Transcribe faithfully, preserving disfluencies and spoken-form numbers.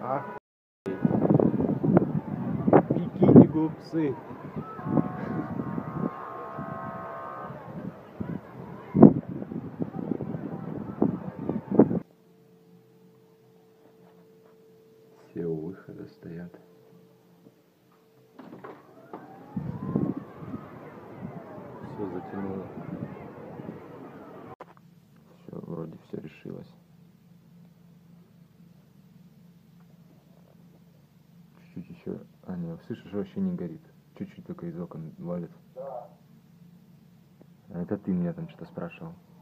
Ах, бегите, глупцы. Все у выхода стоят. Все затянуло. Все, вроде все решилось. Чуть-чуть еще. А, не, слышишь, вообще не горит. Чуть-чуть только из окон валит. Да. А это ты меня там что-то спрашивал.